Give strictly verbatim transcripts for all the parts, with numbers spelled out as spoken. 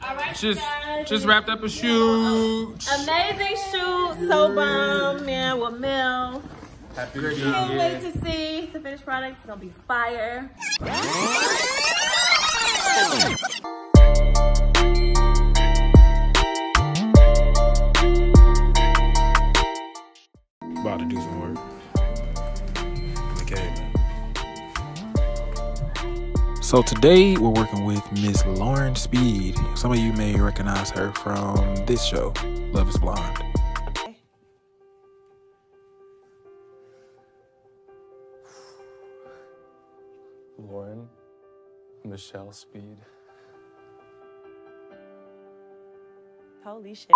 All right, just guys. just wrapped up a shoot. Amazing shoot, so bomb, man, with Mel. Happy to be Can't here. wait to see the finished product. It's gonna be fire. About to do some work. Okay. So today we're working with Miss Lauren Speed. Some of you may recognize her from this show, Love is Blind. Lauren Michelle Speed. Holy shit.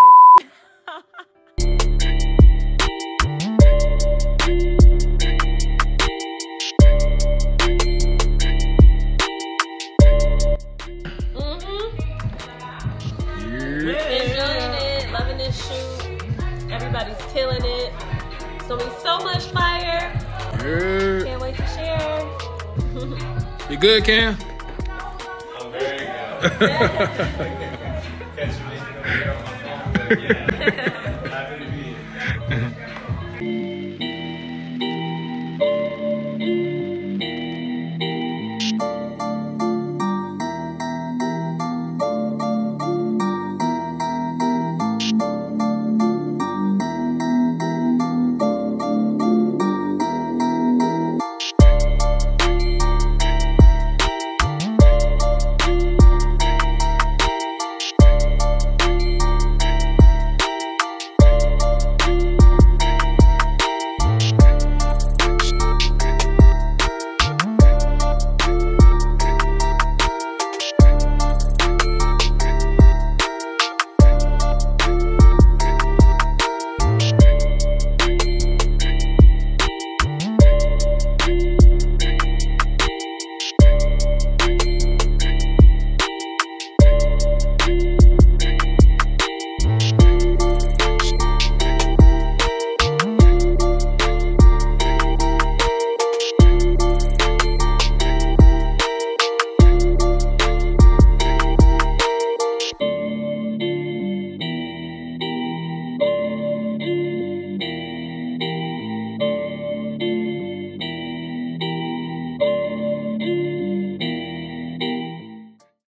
Enjoying it, loving this shoot. Everybody's killing it. It's gonna be so much fire. Yeah. Can't wait to share. You good, Cam? I'm very good. Catch me on my phone. Yeah. Happy to be here.